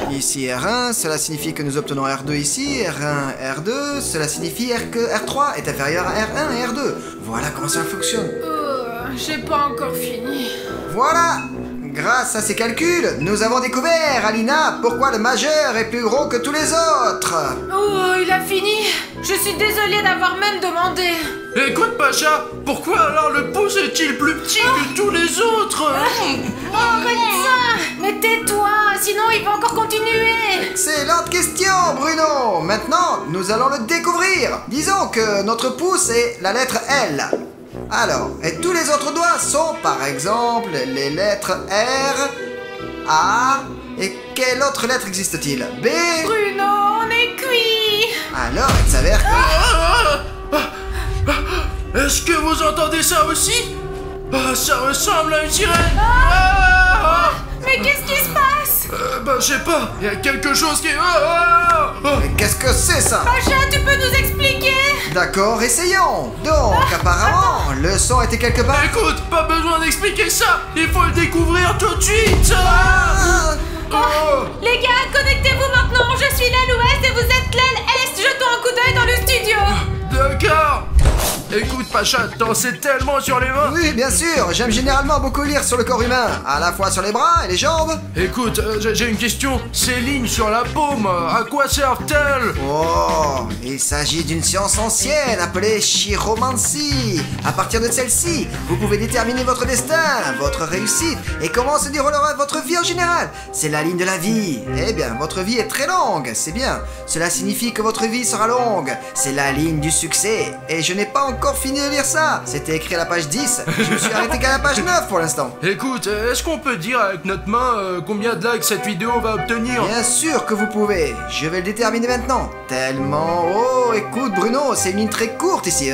Ici R1, cela signifie que nous obtenons R2 ici, R1, R2, cela signifie que R3 est inférieur à R1 et R2. Voilà comment ça fonctionne. J'ai pas encore fini. Voilà! Grâce à ces calculs, nous avons découvert, Alina, pourquoi le majeur est plus gros que tous les autres. Oh, il a fini. Je suis désolée d'avoir même demandé. Écoute, Pacha, pourquoi alors le pouce est-il plus petit que tous les autres? Arrête ça. Mais tais-toi, sinon il va encore continuer. Excellente question, Bruno. Maintenant, nous allons le découvrir. Disons que notre pouce est la lettre L. Alors, et tous les autres doigts sont, par exemple, les lettres R, A, et quelle autre lettre existe-t-il? B. Bruno, on est cuit. Alors, il s'avère que... Est-ce que vous entendez ça aussi? Ça ressemble à une sirène. Mais qu'est-ce qui se passe? Je sais pas, il y a quelque chose qui... Mais qu'est-ce que c'est ça? Pacha, tu peux nous expliquer? D'accord, essayons. Donc, apparemment, le son était quelque part... Écoute, pas besoin d'expliquer ça. Il faut le découvrir tout de suite. Les gars, connectez-vous maintenant. Je suis l'aile ouest et vous êtes l'aile est. Jetons un coup d'œil dans le studio. D'accord. Écoute, Pacha, t'en sais tellement sur les mains. Oui, bien sûr, j'aime généralement beaucoup lire sur le corps humain, à la fois sur les bras et les jambes. Écoute, j'ai une question. Ces lignes sur la paume, à quoi servent-elles? Oh, il s'agit d'une science ancienne appelée chiromancie. À partir de celle-ci, vous pouvez déterminer votre destin, votre réussite et comment se déroulera votre vie en général. C'est la ligne de la vie. Eh bien, votre vie est très longue, c'est bien. Cela signifie que votre vie sera longue. C'est la ligne du succès. Et je n'ai pas encore fini de lire ça. C'était écrit à la page 10. Je me suis arrêté qu'à la page 9 pour l'instant. Écoute, est-ce qu'on peut dire avec notre main combien de likes cette vidéo va obtenir? Bien sûr que vous pouvez. Je vais le déterminer maintenant. Tellement... Oh, écoute Bruno, c'est une ligne très courte ici.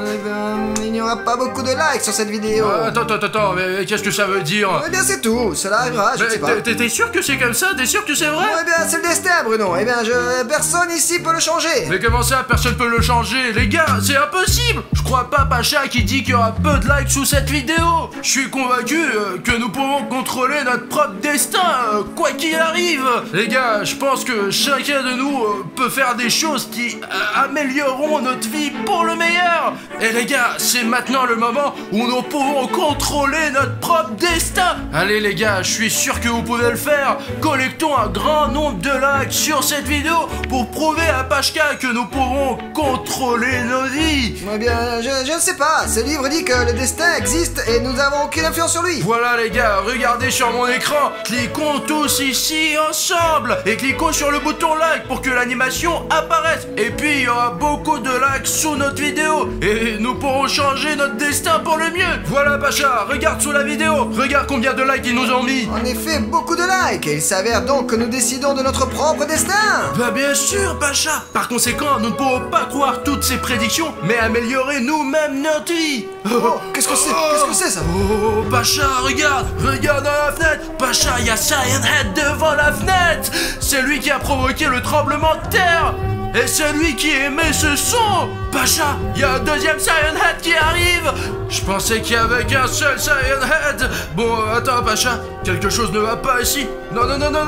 Il n'y aura pas beaucoup de likes sur cette vidéo. Attends, mais qu'est-ce que ça veut dire? Eh bien c'est tout, cela arrivera, je ne sais pas. T'es sûr que c'est comme ça? T'es sûr que c'est vrai? Eh bien c'est le destin Bruno, eh bien personne ici peut le changer. Mais comment ça, personne peut le changer? Les gars, c'est impossible. Je crois pas Pacha qui dit qu'il y aura peu de likes sous cette vidéo. Je suis convaincu que nous pouvons contrôler notre propre destin, quoi qu'il arrive. Les gars, je pense que chacun de nous peut faire des choses qui amélioreront notre vie pour le meilleur. Et les gars, c'est maintenant le moment où nous pouvons contrôler notre propre destin. Allez les gars, je suis sûr que vous pouvez le faire. Collectons un grand nombre de likes sur cette vidéo pour prouver à Pachka que nous pourrons contrôler nos vies. Eh bien, je ne sais pas. Ce livre dit que le destin existe et nous n'avons aucune influence sur lui. Voilà les gars, regardez sur mon écran. Cliquons tous ici ensemble et cliquons sur le bouton like pour que l'animation apparaisse. Et puis il y aura beaucoup de likes sous notre vidéo et nous pourrons changer notre destin pour le mieux. Voilà Pacha, regarde sous la vidéo. Regarde combien de likes ils nous ont mis. En effet, beaucoup de likes. Et il s'avère donc que nous décidons de notre propre destin. Bah bien sûr Pacha. Par conséquent, nous ne pourrons pas croire toutes ces prédictions, mais améliorer nous-mêmes notre vie. Oh, qu'est-ce que c'est? Qu'est-ce que c'est ça? Oh, Pacha, regarde dans la fenêtre. Pacha, il y a Cyan Head devant la fenêtre. C'est lui qui a provoqué le tremblement de terre. Et c'est lui qui émet ce son. Pacha, il y a un deuxième Cyan Head qui arrive. Je pensais qu'il y avait qu'un seul Cyan Head. Bon, attends Pacha, quelque chose ne va pas ici. Non.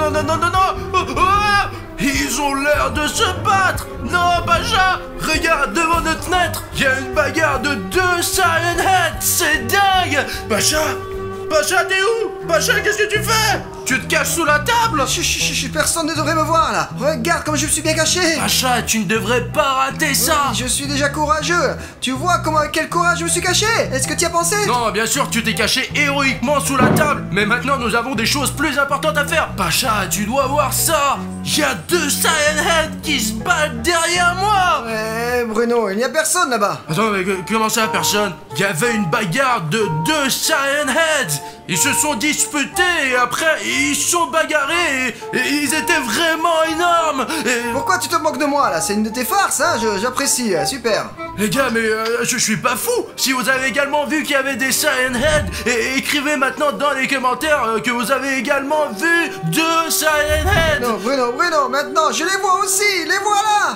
Ils ont l'air de se battre. Non, Pacha, regarde devant notre fenêtre. Il y a une bagarre de 2 Cyan Heads. C'est dingue. Pacha, t'es où? Pacha, qu'est-ce que tu fais? Tu te caches sous la table? Chut, personne ne devrait me voir là. Regarde comme je me suis bien caché. Pacha, tu ne devrais pas rater ça. Oui, je suis déjà courageux. Tu vois avec quel courage je me suis caché? Est-ce que tu y as pensé? Non, bien sûr, tu t'es caché héroïquement sous la table. Mais maintenant, nous avons des choses plus importantes à faire. Pacha, tu dois voir ça. Il y a 2 Cyan Heads qui se battent derrière moi. Ouais, Bruno, il n'y a personne là-bas. Attends, mais comment ça, personne? Il y avait une bagarre de 2 Cyan Heads. Ils se sont disputés et après ils se sont bagarrés et ils étaient vraiment énormes. Et... Pourquoi tu te moques de moi là? C'est une de tes farces, hein? J'apprécie, super. Les gars, mais je suis pas fou. Si vous avez également vu qu'il y avait des Cyan Heads, écrivez maintenant dans les commentaires que vous avez également vu 2 Cyan Heads. Non, Bruno, maintenant je les vois aussi, les voilà.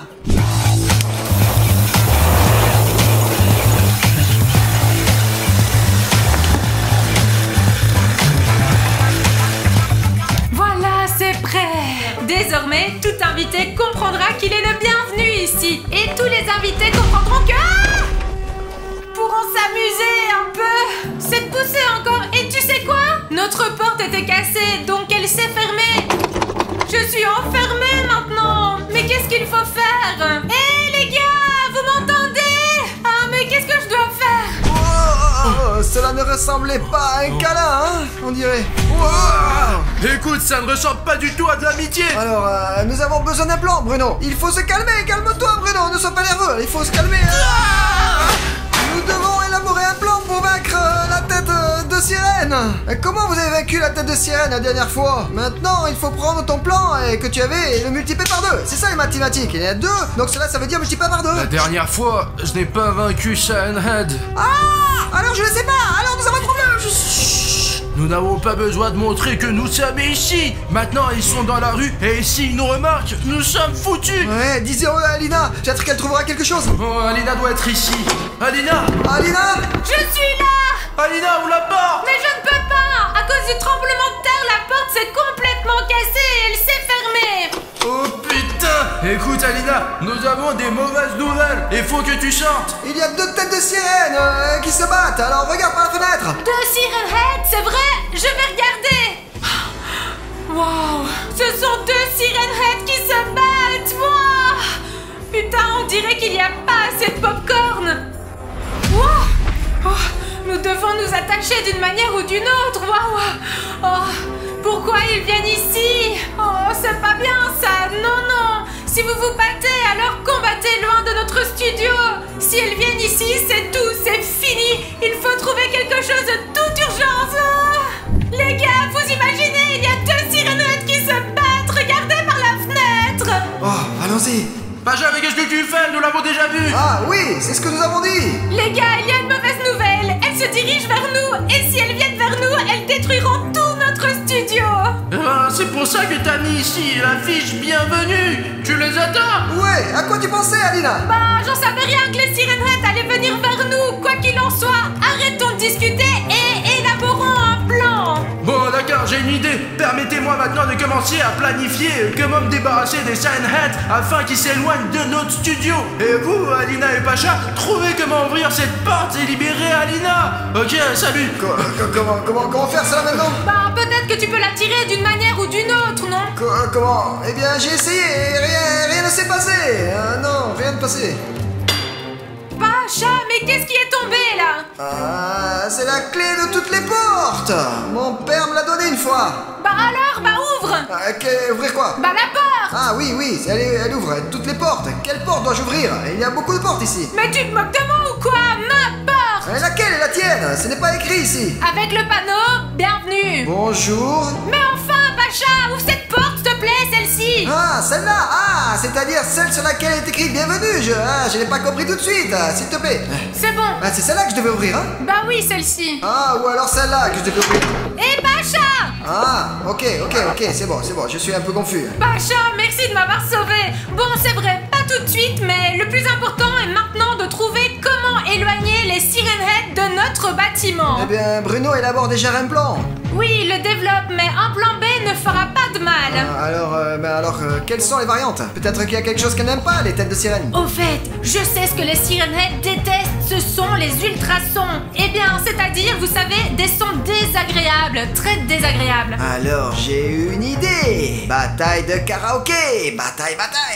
Voilà, c'est prêt. Désormais, tout invité comprendra qu'il est le bienvenu ici. Et tous les invités comprendront que... Ah, pourront s'amuser un peu. C'est poussé encore. Et tu sais quoi? Notre porte était cassée, donc elle s'est fermée. Je suis enfermée maintenant. Mais qu'est-ce qu'il faut faire? Hé les gars, vous m'entendez? Ah mais qu'est-ce que je dois faire? Oh, cela ne ressemblait pas à un câlin, hein, on dirait. Wow. Écoute, ça ne ressemble pas du tout à de l'amitié. Alors, nous avons besoin d'un plan, Bruno. Il faut se calmer, calme-toi, Bruno, ne sois pas nerveux, il faut se calmer. Nous devons élaborer un plan pour vaincre la tête de sirène. Comment vous avez vaincu la tête de sirène la dernière fois? Maintenant, il faut prendre ton plan que tu avais et le multiplier par 2. C'est ça les mathématiques, il y en a 2, donc cela ça veut dire multiplier par 2. La dernière fois, je n'ai pas vaincu Siren Head. Ah, alors je ne sais pas, alors nous avons un problème. Nous n'avons pas besoin de montrer que nous sommes ici. Maintenant, ils sont dans la rue et s'ils nous remarquent, nous sommes foutus. Ouais, dis-le à Alina, peut-être qu'elle trouvera quelque chose. Oh, Alina doit être ici. Alina! Alina! Je suis là. Alina, ouvre la porte. Mais je ne peux pas. À cause du tremblement de terre, la porte s'est complètement cassée et elle s'est fermée. Oh putain! Écoute Alina, nous avons des mauvaises nouvelles. Il faut que tu sortes. Il y a 2 têtes de sirène qui se battent, alors regarde par la fenêtre. 2 Siren Head, c'est vrai? Je vais regarder. Wow, ce sont 2 Siren Head qui se battent. Wow. Putain, on dirait qu'il n'y a pas assez de popcorn. Wow. Oh, nous devons nous attacher d'une manière ou d'une autre. Wow. Oh, pourquoi ils viennent ici? Oh, c'est pas bien ça. Non, non. Si vous vous battez, alors combattez loin de notre studio. Si elles viennent ici, c'est tout, c'est fini. Il faut trouver quelque chose de toute urgence. Les gars, vous imaginez, il y a 2 sirenettes qui se battent. Regardez par la fenêtre. Oh, allons-y. Pacha, mais qu'est-ce que tu fais? Nous l'avons déjà vu. Ah oui, c'est ce que nous avons dit. Les gars, il y a une mauvaise nouvelle. Elles se dirigent vers nous. Et si elles viennent vers nous, elles détruiront tout notre studio. C'est pour ça que t'as mis ici l'affiche bienvenue. Tu les attends? Ouais, à quoi tu pensais, Alina? Bah, j'en savais rien que les sirenettes allaient venir vers nous. Quoi qu'il en soit, arrêtons de discuter et élaborons un plan. Bon, d'accord, j'ai une idée. Permettez-moi maintenant de commencer à planifier comment me débarrasser des Siren Head afin qu'ils s'éloignent de notre studio. Et vous, Alina et Pacha, trouvez comment ouvrir cette porte et libérer Alina. Ok, salut. Comment faire ça maintenant? Bah, peut-être que tu peux la tirer d'une manière ou d'une autre, non? Comment? Eh bien, j'ai essayé et rien ne s'est passé. Non, rien ne passé. Pacha, mais qu'est-ce qui est tombé là? Ah, c'est la clé de toutes les portes. Mon père me l'a donnée une fois. Bah alors, bah ouvre. Ouvrir quoi? Bah la porte. Ah oui, elle ouvre toutes les portes. Quelle porte dois-je ouvrir? Il y a beaucoup de portes ici. Mais tu te moques de moi ou quoi? Ma porte. Laquelle est la tienne? Ce n'est pas écrit ici. Avec le panneau, bienvenue. Bonjour. Mais enfin, Pacha, ouvre cette porte, s'il te plaît, celle-ci. Ah, celle-là. Ah, c'est-à-dire celle sur laquelle est écrit bienvenue. Je n'ai pas compris tout de suite. S'il te plaît. C'est bon. Ah, c'est celle-là que je devais ouvrir, hein? Bah oui, celle-ci. Ah, ou alors celle-là que je devais ouvrir. Et Pacha. Ah, ok, c'est bon, je suis un peu confus. Pacha, merci de m'avoir sauvé. Bon, c'est vrai, pas tout de suite, mais le plus important est maintenant de trouver comment éloigner les Siren Head de notre bâtiment. Eh bien, Bruno élabore déjà un plan. Oui, il le développe, mais un plan B ne fera pas de mal. Alors, quelles sont les variantes? Peut-être qu'il y a quelque chose qu'elle n'aime pas, les têtes de sirène. Au fait, je sais ce que les Siren Head détestent, ce sont les ultrasons. Eh bien, c'est-à-dire, vous savez, des sons désagréables, très désagréables. Alors, j'ai une idée. Bataille de karaoké. Bataille.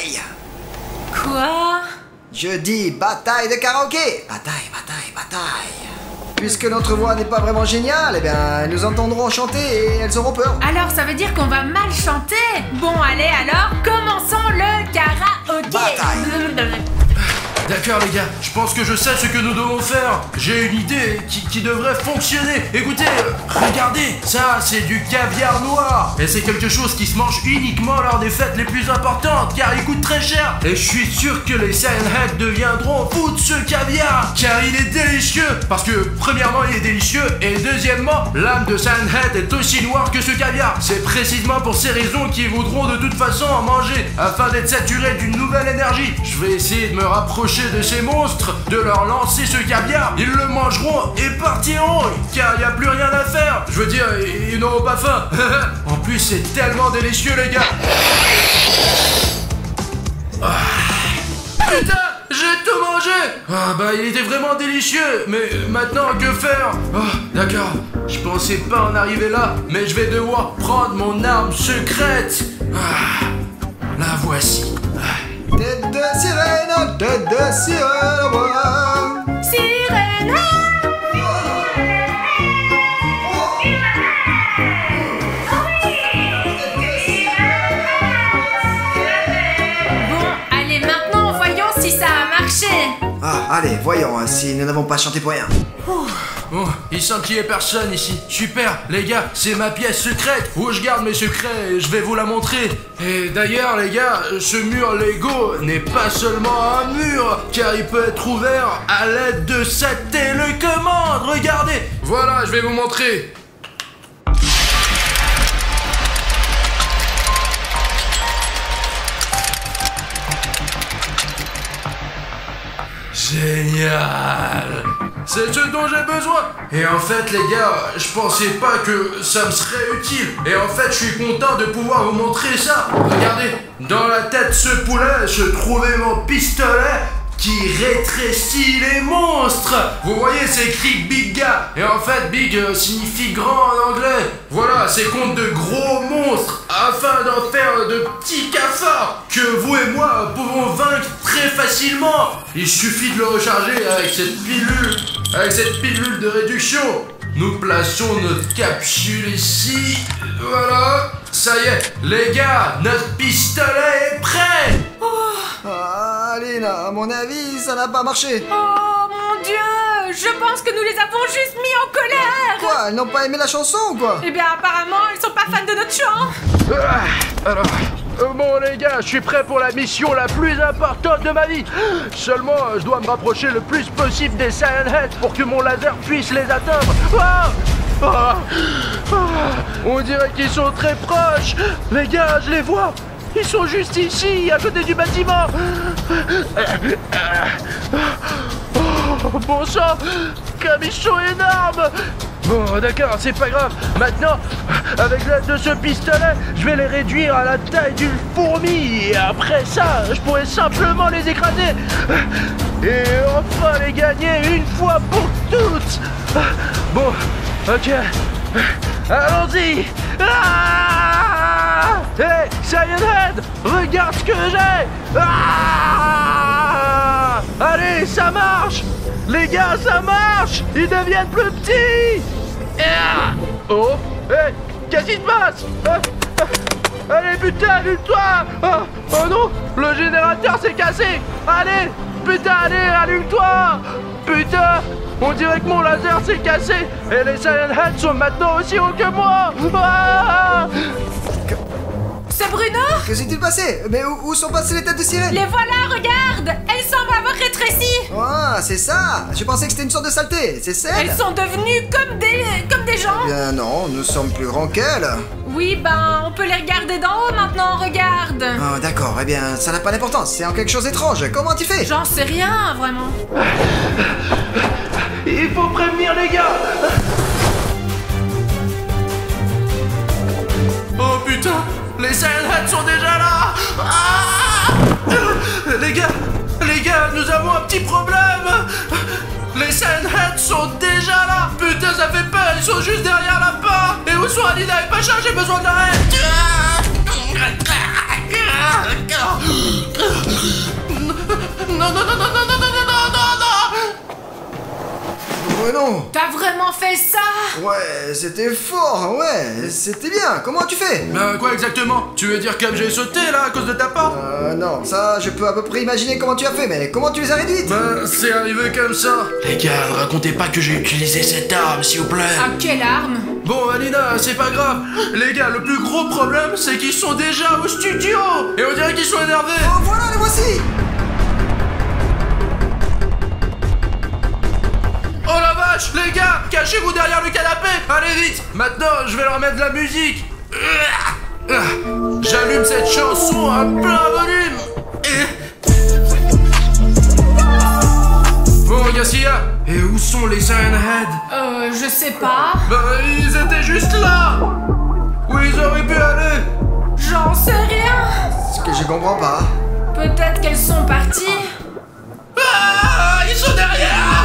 Quoi? Je dis bataille de karaoké. Bataille. Puisque notre voix n'est pas vraiment géniale, eh bien, nous entendrons chanter et elles auront peur. Alors, ça veut dire qu'on va mal chanter? Bon, allez, alors, commençons le karaoké. Bataille. D'accord les gars, je pense que je sais ce que nous devons faire. J'ai une idée qui devrait fonctionner. Écoutez, regardez, ça c'est du caviar noir. Et c'est quelque chose qui se mange uniquement lors des fêtes les plus importantes, car il coûte très cher. Et je suis sûr que les Siren Head deviendront fous de ce caviar, car il est délicieux. Parce que premièrement il est délicieux, et deuxièmement, l'âme de Siren Head est aussi noire que ce caviar. C'est précisément pour ces raisons qu'ils voudront de toute façon en manger, afin d'être saturés d'une nouvelle énergie. Je vais essayer de me rapprocher m'approcher de ces monstres, de leur lancer ce caviar. Ils le mangeront et partiront, car il n'y a plus rien à faire. Je veux dire, ils n'auront pas faim. En plus, c'est tellement délicieux, les gars. Putain, j'ai tout mangé. Ah bah il était vraiment délicieux. Mais maintenant que faire? D'accord, je pensais pas en arriver là, mais je vais devoir prendre mon arme secrète. La voici. Tête de sirène, ouais. Sirène! Bon, allez, maintenant, voyons si ça a marché. Ah, allez, voyons, hein, si nous n'avons pas chanté pour rien. Bon, il semble qu'il n'y ait personne ici. Super, les gars, c'est ma pièce secrète où je garde mes secrets et je vais vous la montrer. Et d'ailleurs, les gars, ce mur Lego n'est pas seulement un mur, car il peut être ouvert à l'aide de cette télécommande. Regardez, voilà, je vais vous montrer. Génial! C'est ce dont j'ai besoin! Et en fait, les gars, je pensais pas que ça me serait utile. Et en fait, je suis content de pouvoir vous montrer ça. Regardez, dans la tête de ce poulet se trouvait mon pistolet qui rétrécit les monstres. Vous voyez, c'est écrit Big Ga. Et en fait, Big signifie grand en anglais. Voilà, c'est contre de gros monstres afin d'en faire de petits cafards que vous et moi pouvons vaincre très facilement. Il suffit de le recharger avec cette pilule. Avec cette pilule de réduction. Nous plaçons notre capsule ici. Voilà. Ça y est, les gars, notre pistolet est prêt. Alina, à mon avis, ça n'a pas marché. Oh mon Dieu, je pense que nous les avons juste mis en colère. Quoi, elles n'ont pas aimé la chanson ou quoi? Eh bien, apparemment, ils sont pas fans de notre chant. Alors, bon les gars, je suis prêt pour la mission la plus importante de ma vie. Seulement, je dois me rapprocher le plus possible des Siren Heads pour que mon laser puisse les atteindre. On dirait qu'ils sont très proches. Les gars, je les vois. Ils sont juste ici, à côté du bâtiment. Oh, bon sang, comme ils sont énormes. Bon, d'accord, c'est pas grave. Maintenant, avec l'aide de ce pistolet, je vais les réduire à la taille d'une fourmi. Et après ça, je pourrai simplement les écraser. Et enfin les gagner une fois pour toutes. Bon, ok. Allons-y. Hey, Siren Head, regarde ce que j'ai. Allez, ça marche. Les gars, ça marche. Ils deviennent plus petits. Oh, hey, qu'est-ce qui se passe? Allez, putain, allume-toi. Oh non, le générateur s'est cassé. Allez, putain, allez, allume-toi. Putain, on dirait que mon laser s'est cassé. Et les Siren Heads sont maintenant aussi hauts que moi. C'est Bruno? Que s'est-il passé? Mais où sont passées les têtes de sirène? Les voilà, regarde. Elles semblent avoir rétréci. Ah, c'est ça. Je pensais que c'était une sorte de saleté. C'est celle? Elles sont devenues comme des gens. Bien non, nous sommes plus grands qu'elles. Oui, ben, on peut les regarder d'en haut maintenant, regarde. Ah, d'accord. Eh bien, ça n'a pas d'importance. C'est en quelque chose d'étrange. Comment tu fais? J'en sais rien, vraiment. Il faut prévenir les gars. Oh putain, les Siren Heads sont déjà là. Les gars, nous avons un petit problème. Les Siren Heads sont déjà là. Putain, ça fait peur, ils sont juste derrière la porte. Et où sont Alina et Pacha? J'ai besoin de l'aide. Non. Oh non. T'as vraiment fait ça? Ouais, c'était fort, ouais, c'était bien. Comment tu fais? Quoi exactement? Tu veux dire comme j'ai sauté là à cause de ta porte? Non, ça, je peux à peu près imaginer comment tu as fait, mais comment tu les as réduites? C'est arrivé comme ça. Les gars, ne racontez pas que j'ai utilisé cette arme, s'il vous plaît. Ah, quelle arme? Bon, Alina, c'est pas grave. Les gars, le plus gros problème, c'est qu'ils sont déjà au studio. Et on dirait qu'ils sont énervés. Oh, voilà, les voici. Oh la vache, les gars, cachez-vous derrière le canapé. Allez vite. Maintenant, je vais leur mettre de la musique. J'allume cette chanson à plein volume. qu'est-ce qu'il y a? Et où sont les Siren Head? Je sais pas. Bah, ils étaient juste là! Où ils auraient pu aller? J'en sais rien. Ce que je comprends pas. Peut-être qu'elles sont parties. Ah! Ils sont derrière!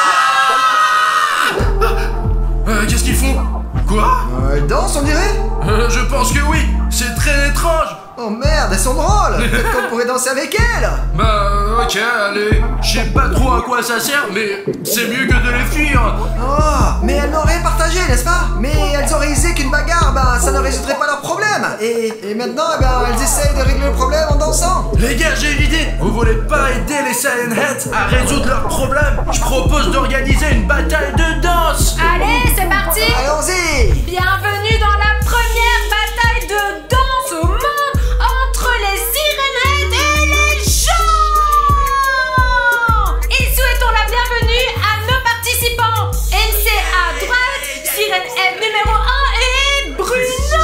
Qu'est-ce qu'ils font? Quoi? Danse, on dirait? Je pense que oui, c'est très étrange. Oh merde, elles sont drôles. Peut-être qu'on pourrait danser avec elles. Bah ok, allez, je sais pas trop à quoi ça sert, mais c'est mieux que de les fuir. Oh, mais elles n'ont rien partagé, n'est-ce pas? Mais elles ont réalisé qu'une bagarre, ça ne résoudrait pas leurs problèmes. Et maintenant, elles essayent de régler le problème en dansant. Les gars, j'ai une idée. Vous voulez pas aider les Siren Heads à résoudre leurs problèmes? Je propose d'organiser une bataille de danse. Allez, c'est parti. Allons-y. Bienvenue dans la première bataille de danse au monde entre les Siren Head et les gens. Et souhaitons la bienvenue à nos participants. MC à droite, Siren Head numéro 1 et Bruno.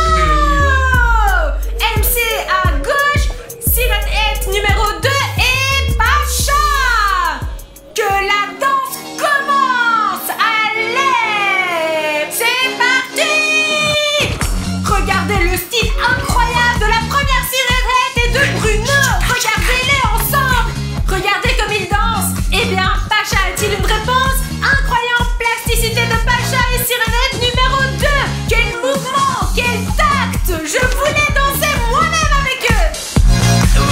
MC à gauche, Siren Head numéro 2 et Pacha. Que la danse commence. Allez, c'est parti. Regardez le style incroyable de la première Siren Head et de Bruno. Regardez-les ensemble. Regardez comme ils dansent. Eh bien, Pacha a-t-il une réponse? Incroyable plasticité de Pacha et Siren Head numéro 2. Quel mouvement, quel tact. Je voulais danser moi-même avec eux.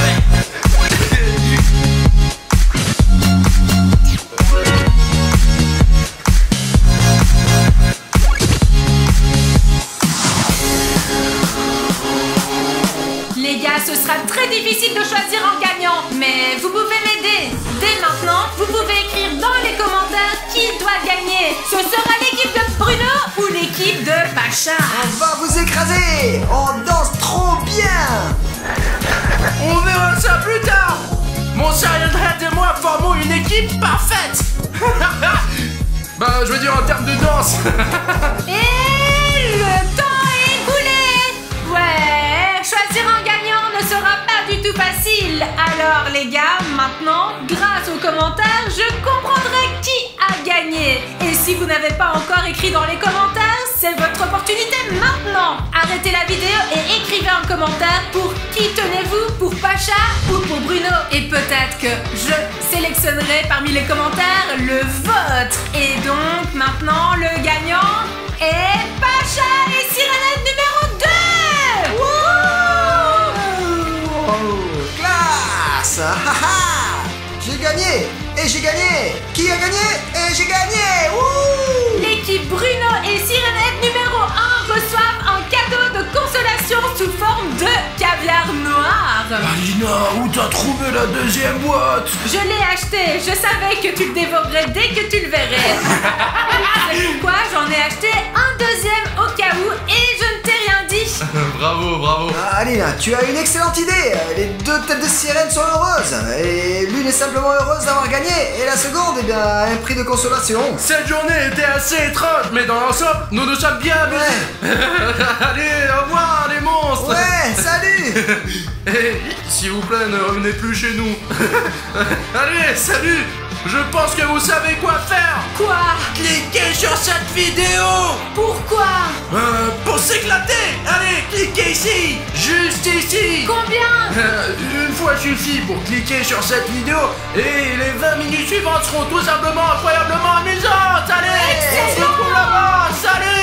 Les gars, ce sera très difficile de choisir en gagnant, mais vous pouvez m'aider. Dès maintenant, vous pouvez écrire dans les commentaires qui doit gagner. Ce sera l'équipe de Bruno ou l'équipe de Pacha. On va vous écraser. On danse trop bien. On verra ça plus tard. Mon Siren Head et moi formons une équipe parfaite. Bah, je veux dire en termes de danse. Et le temps est écoulé. Ouais, choisir un gagnant ne sera pas du tout facile. Alors les gars, maintenant, grâce aux commentaires, je comprendrai qui a gagné. Et si vous n'avez pas encore écrit dans les commentaires, c'est votre opportunité maintenant. Arrêtez la vidéo et écrivez un commentaire pour qui tenez-vous, pour Pacha ou pour Bruno. Et peut-être que je sélectionnerai parmi les commentaires le vôtre. Et donc maintenant, le gagnant est Pacha et Siren Head numéro 2. Classe. J'ai gagné. Et j'ai gagné. Qui a gagné? Et j'ai gagné. Wouh. L'équipe Bruno et Siren Head numéro 1 reçoivent un cadeau de consolation sous forme de caviar noir. Alina, où t'as trouvé la deuxième boîte? Je l'ai acheté, je savais que tu le dévorerais dès que tu le verrais. C'est pourquoi j'en ai acheté un deuxième au cas où et je ne t'ai rien dit. Bravo, bravo. Alina, tu as une excellente idée. Les deux têtes de sirène sont heureuses. Et l'une est simplement heureuse d'avoir gagné. Et la seconde, a un prix de consolation. Cette journée était assez étrange, mais dans l'ensemble, nous nous sommes bien amusés. Allez, au revoir les monstres. Ouais, salut. Et s'il vous plaît, ne revenez plus chez nous. Allez, salut. Je pense que vous savez quoi faire. Quoi? Cliquez sur cette vidéo. Pourquoi? Pour s'éclater. Allez, cliquez ici. Juste ici. Combien? Une fois suffit pour cliquer sur cette vidéo. Et les 20 minutes suivantes seront tout simplement incroyablement amusantes. Allez, on se retrouve là-bas. Salut.